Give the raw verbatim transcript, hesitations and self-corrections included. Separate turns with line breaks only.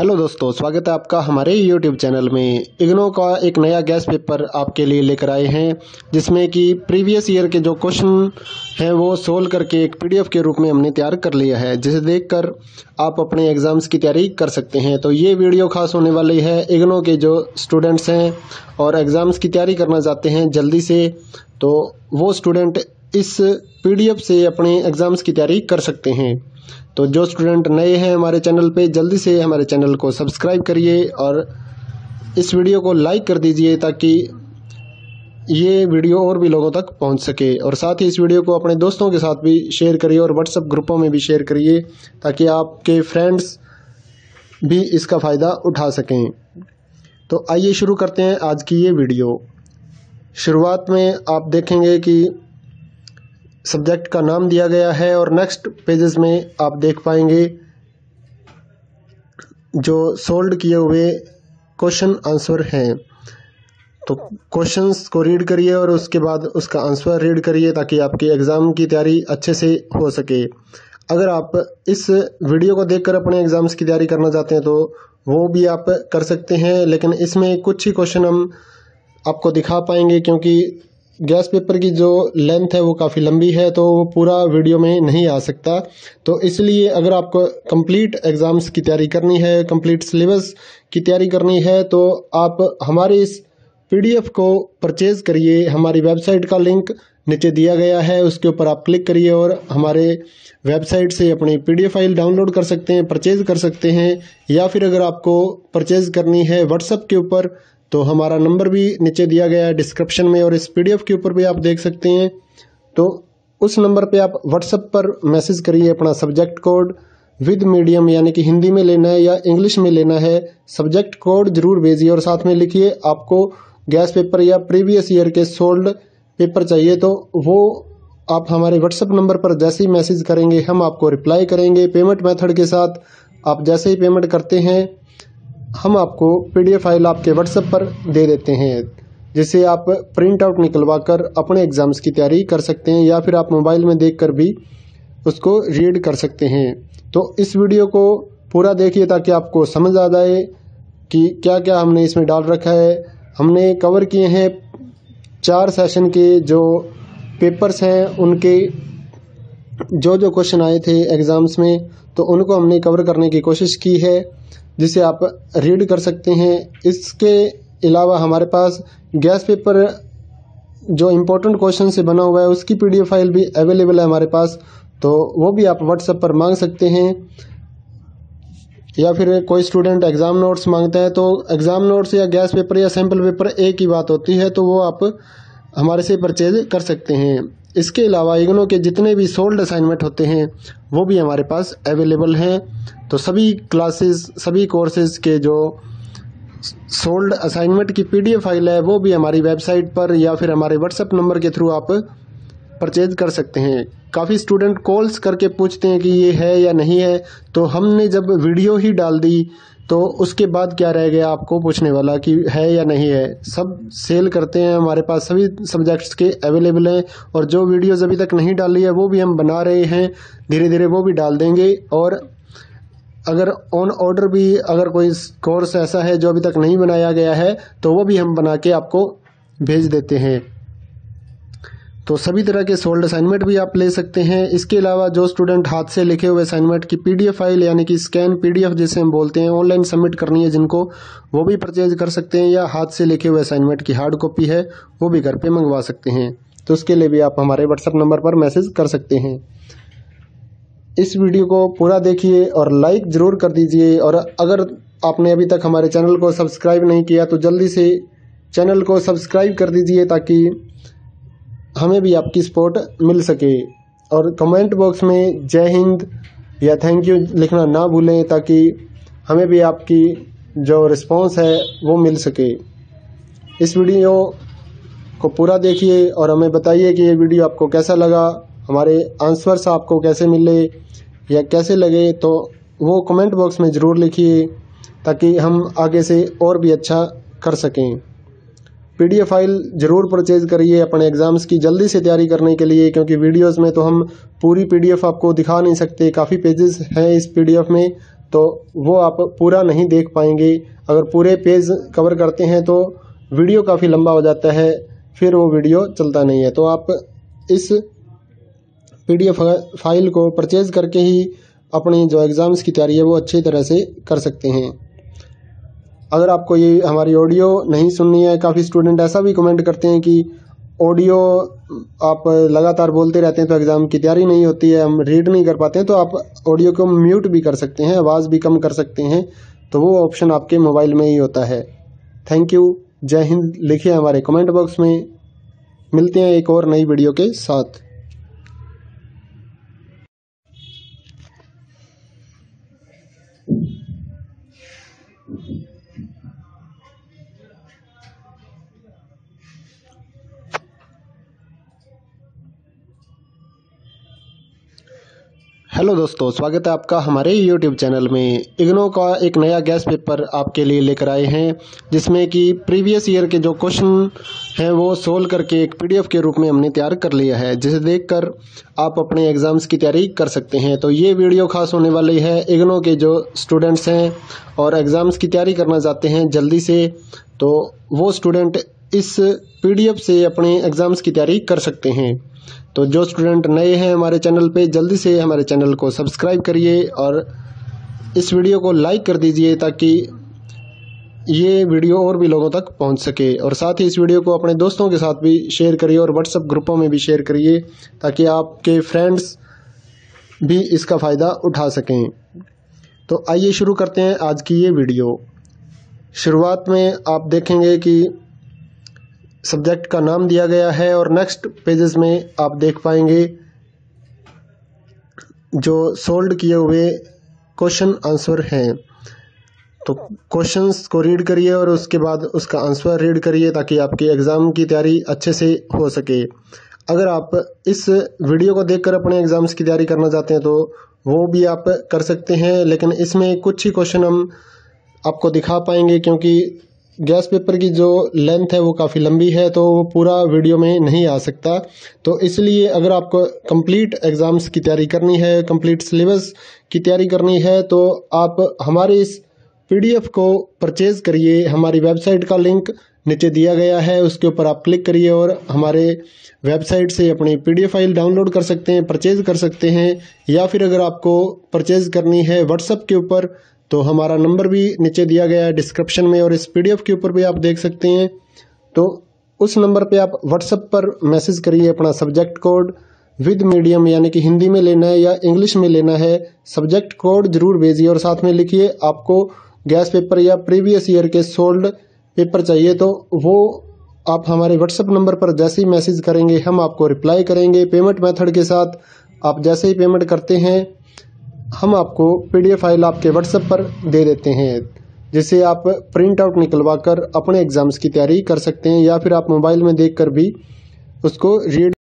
Hello दोस्तों, स्वागत है आपका हमारे यूट्यूब चैनल में। इग्नो का एक नया गैस पेपर आपके लिए लेकर आए हैं, जिसमें कि प्रीवियस ईयर के जो क्वेश्चन हैं वो सोल्व करके एक पीडीएफ के रूप में हमने तैयार कर लिया है, जिसे देखकर आप अपने एग्ज़ाम्स की तैयारी कर सकते हैं। तो ये वीडियो खास होने वाली है इग्नो के जो स्टूडेंट्स हैं और एग्ज़ाम्स की तैयारी करना चाहते हैं जल्दी से, तो वो स्टूडेंट इस पीडीएफ से अपने एग्ज़ाम्स की तैयारी कर सकते हैं। तो जो स्टूडेंट नए हैं हमारे चैनल पे, जल्दी से हमारे चैनल को सब्सक्राइब करिए और इस वीडियो को लाइक कर दीजिए ताकि ये वीडियो और भी लोगों तक पहुंच सके। और साथ ही इस वीडियो को अपने दोस्तों के साथ भी शेयर करिए और व्हाट्सएप ग्रुपों में भी शेयर करिए ताकि आपके फ्रेंड्स भी इसका फ़ायदा उठा सकें। तो आइए शुरू करते हैं आज की ये वीडियो। शुरुआत में आप देखेंगे कि सब्जेक्ट का नाम दिया गया है और नेक्स्ट पेजेस में आप देख पाएंगे जो सोल्व किए हुए क्वेश्चन आंसर हैं। तो क्वेश्चंस को रीड करिए और उसके बाद उसका आंसर रीड करिए ताकि आपकी एग्ज़ाम की तैयारी अच्छे से हो सके। अगर आप इस वीडियो को देखकर अपने एग्ज़ाम्स की तैयारी करना चाहते हैं तो वो भी आप कर सकते हैं, लेकिन इसमें कुछ ही क्वेश्चन हम आपको दिखा पाएंगे क्योंकि गैस पेपर की जो लेंथ है वो काफ़ी लंबी है, तो वो पूरा वीडियो में नहीं आ सकता। तो इसलिए अगर आपको कंप्लीट एग्ज़ाम्स की तैयारी करनी है, कंप्लीट सिलेबस की तैयारी करनी है, तो आप हमारे इस पीडीएफ को परचेज़ करिए। हमारी वेबसाइट का लिंक नीचे दिया गया है, उसके ऊपर आप क्लिक करिए और हमारे वेबसाइट से अपनी पीडीएफ फाइल डाउनलोड कर सकते हैं, परचेज़ कर सकते हैं। या फिर अगर आपको परचेज़ करनी है व्हाट्सएप के ऊपर, तो हमारा नंबर भी नीचे दिया गया है डिस्क्रिप्शन में और इस पीडीएफ के ऊपर भी आप देख सकते हैं। तो उस नंबर पे आप व्हाट्सएप पर मैसेज करिए अपना सब्जेक्ट कोड विद मीडियम, यानी कि हिंदी में लेना है या इंग्लिश में लेना है, सब्जेक्ट कोड जरूर भेजिए और साथ में लिखिए आपको गैस पेपर या प्रीवियस ईयर के सोल्ड पेपर चाहिए। तो वो आप हमारे व्हाट्सएप नंबर पर जैसे ही मैसेज करेंगे हम आपको रिप्लाई करेंगे पेमेंट मेथड के साथ। आप जैसे ही पेमेंट करते हैं हम आपको पीडीएफ फाइल आपके व्हाट्सएप पर दे देते हैं, जिसे आप प्रिंट आउट निकलवा कर अपने एग्ज़ाम्स की तैयारी कर सकते हैं या फिर आप मोबाइल में देखकर भी उसको रीड कर सकते हैं। तो इस वीडियो को पूरा देखिए ताकि आपको समझ आ जाए कि क्या क्या हमने इसमें डाल रखा है। हमने कवर किए हैं चार सेशन के जो पेपर्स हैं, उनके जो जो क्वेश्चन आए थे एग्ज़ाम्स में, तो उनको हमने कवर करने की कोशिश की है, जिसे आप रीड कर सकते हैं। इसके अलावा हमारे पास गैस पेपर जो इम्पोर्टेंट क्वेश्चन से बना हुआ है उसकी पीडीएफ फाइल भी अवेलेबल है हमारे पास, तो वो भी आप व्हाट्सएप पर मांग सकते हैं। या फिर कोई स्टूडेंट एग्ज़ाम नोट्स मांगता है तो एग्ज़ाम नोट्स या गैस पेपर या सैम्पल पेपर एक ही बात होती है, तो वो आप हमारे से परचेज कर सकते हैं। इसके अलावा इग्नो के जितने भी सोल्ड असाइनमेंट होते हैं वो भी हमारे पास अवेलेबल हैं। तो सभी क्लासेस, सभी कोर्सेज़ के जो सोल्ड असाइनमेंट की पीडीएफ फाइल है वो भी हमारी वेबसाइट पर या फिर हमारे व्हाट्सएप नंबर के थ्रू आप परचेज कर सकते हैं। काफ़ी स्टूडेंट कॉल्स करके पूछते हैं कि ये है या नहीं है, तो हमने जब वीडियो ही डाल दी तो उसके बाद क्या रह गया आपको पूछने वाला कि है या नहीं है। सब सेल करते हैं, हमारे पास सभी सब्जेक्ट्स के अवेलेबल हैं और जो वीडियोज़ अभी तक नहीं डाली है वो भी हम बना रहे हैं, धीरे धीरे वो भी डाल देंगे। और अगर ऑन ऑर्डर भी अगर कोई कोर्स ऐसा है जो अभी तक नहीं बनाया गया है तो वो भी हम बना के आपको भेज देते हैं। तो सभी तरह के सोल्ड असाइनमेंट भी आप ले सकते हैं। इसके अलावा जो स्टूडेंट हाथ से लिखे हुए असाइनमेंट की पीडीएफ फाइल यानी कि स्कैन पीडीएफ जिसे हम बोलते हैं, ऑनलाइन सबमिट करनी है जिनको, वो भी परचेज कर सकते हैं, या हाथ से लिखे हुए असाइनमेंट की हार्ड कॉपी है वो भी घर पे मंगवा सकते हैं। तो उसके लिए भी आप हमारे व्हाट्सएप नंबर पर मैसेज कर सकते हैं। इस वीडियो को पूरा देखिए और लाइक ज़रूर कर दीजिए, और अगर आपने अभी तक हमारे चैनल को सब्सक्राइब नहीं किया तो जल्दी से चैनल को सब्सक्राइब कर दीजिए ताकि हमें भी आपकी सपोर्ट मिल सके। और कमेंट बॉक्स में जय हिंद या थैंक यू लिखना ना भूलें ताकि हमें भी आपकी जो रिस्पांस है वो मिल सके। इस वीडियो को पूरा देखिए और हमें बताइए कि ये वीडियो आपको कैसा लगा, हमारे आंसर्स आपको कैसे मिले या कैसे लगे, तो वो कमेंट बॉक्स में ज़रूर लिखिए ताकि हम आगे से और भी अच्छा कर सकें। पीडीएफ फाइल ज़रूर परचेज करिए अपने एग्ज़ाम्स की जल्दी से तैयारी करने के लिए, क्योंकि वीडियोस में तो हम पूरी पीडीएफ आपको दिखा नहीं सकते, काफ़ी पेजेस हैं इस पीडीएफ में, तो वो आप पूरा नहीं देख पाएंगे। अगर पूरे पेज कवर करते हैं तो वीडियो काफ़ी लंबा हो जाता है, फिर वो वीडियो चलता नहीं है। तो आप इस पीडीएफ फाइल को परचेज़ करके ही अपनी जो एग्ज़ाम्स की तैयारी है वो अच्छी तरह से कर सकते हैं। अगर आपको ये हमारी ऑडियो नहीं सुननी है, काफ़ी स्टूडेंट ऐसा भी कमेंट करते हैं कि ऑडियो आप लगातार बोलते रहते हैं तो एग्ज़ाम की तैयारी नहीं होती है, हम रीड नहीं कर पाते हैं, तो आप ऑडियो को म्यूट भी कर सकते हैं, आवाज़ भी कम कर सकते हैं। तो वो ऑप्शन आपके मोबाइल में ही होता है। थैंक यू, जय हिंद लिखिए हमारे कमेंट बॉक्स में। मिलते हैं एक और नई वीडियो के साथ। हेलो दोस्तों, स्वागत है आपका हमारे यूट्यूब चैनल में। इग्नो का एक नया गैस पेपर आपके लिए लेकर आए हैं, जिसमें कि प्रीवियस ईयर के जो क्वेश्चन हैं वो सोल्व करके एक पीडीएफ के रूप में हमने तैयार कर लिया है, जिसे देखकर आप अपने एग्ज़ाम्स की तैयारी कर सकते हैं। तो ये वीडियो खास होने वाली है इग्नो के जो स्टूडेंट्स हैं और एग्ज़ाम्स की तैयारी करना चाहते हैं जल्दी से, तो वो स्टूडेंट इस पीडीएफ से अपने एग्ज़ाम्स की तैयारी कर सकते हैं। तो जो स्टूडेंट नए हैं हमारे चैनल पे, जल्दी से हमारे चैनल को सब्सक्राइब करिए और इस वीडियो को लाइक कर दीजिए ताकि ये वीडियो और भी लोगों तक पहुंच सके। और साथ ही इस वीडियो को अपने दोस्तों के साथ भी शेयर करिए और व्हाट्सएप ग्रुपों में भी शेयर करिए ताकि आपके फ्रेंड्स भी इसका फ़ायदा उठा सकें। तो आइए शुरू करते हैं आज की ये वीडियो। शुरुआत में आप देखेंगे कि सब्जेक्ट का नाम दिया गया है और नेक्स्ट पेजेस में आप देख पाएंगे जो सोल्व किए हुए क्वेश्चन आंसर हैं। तो क्वेश्चंस को रीड करिए और उसके बाद उसका आंसर रीड करिए ताकि आपकी एग्ज़ाम की तैयारी अच्छे से हो सके। अगर आप इस वीडियो को देखकर अपने एग्ज़ाम्स की तैयारी करना चाहते हैं तो वो भी आप कर सकते हैं, लेकिन इसमें कुछ ही क्वेश्चन हम आपको दिखा पाएंगे क्योंकि गैस पेपर की जो लेंथ है वो काफ़ी लंबी है, तो वो पूरा वीडियो में नहीं आ सकता। तो इसलिए अगर आपको कंप्लीट एग्ज़ाम्स की तैयारी करनी है, कंप्लीट सिलेबस की तैयारी करनी है, तो आप हमारे इस पीडीएफ को परचेज़ करिए। हमारी वेबसाइट का लिंक नीचे दिया गया है, उसके ऊपर आप क्लिक करिए और हमारे वेबसाइट से अपनी पीडीएफ फाइल डाउनलोड कर सकते हैं, परचेज़ कर सकते हैं। या फिर अगर आपको परचेज़ करनी है व्हाट्सएप के ऊपर तो हमारा नंबर भी नीचे दिया गया है डिस्क्रिप्शन में और इस पीडीएफ के ऊपर भी आप देख सकते हैं। तो उस नंबर पे आप व्हाट्सएप पर मैसेज करिए अपना सब्जेक्ट कोड विद मीडियम, यानी कि हिंदी में लेना है या इंग्लिश में लेना है, सब्जेक्ट कोड जरूर भेजिए और साथ में लिखिए आपको गैस पेपर या प्रीवियस ईयर के सोल्ड पेपर चाहिए। तो वो आप हमारे व्हाट्सएप नंबर पर जैसे ही मैसेज करेंगे हम आपको रिप्लाई करेंगे पेमेंट मेथड के साथ। आप जैसे ही पेमेंट करते हैं हम आपको पीडीएफ फाइल आपके व्हाट्सएप पर दे देते हैं, जिसे आप प्रिंट आउट निकलवा कर अपने एग्ज़ाम्स की तैयारी कर सकते हैं या फिर आप मोबाइल में देखकर भी उसको रीड